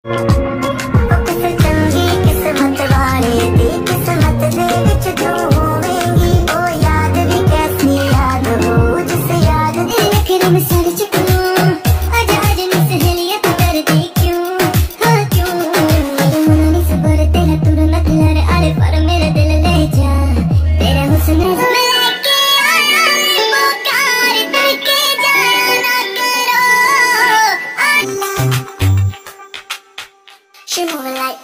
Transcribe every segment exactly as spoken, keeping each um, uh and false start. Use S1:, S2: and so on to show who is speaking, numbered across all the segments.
S1: She moving like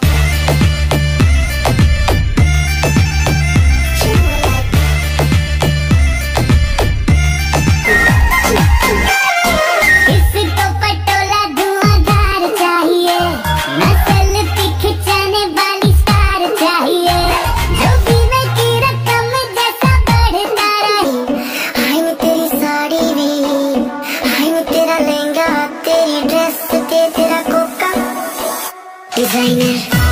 S1: इसको पटोला धुआंधार चाहिए, नस्ल की खिंचाने वाली स्टार चाहिए, जो बीमे की रकम जैसा बढ़ता रहे। हाय वो तेरी साड़ी भी, हाय वो तेरा लहंगा, तेरी ड्रेस ते तेरा कोका डिजाइनर।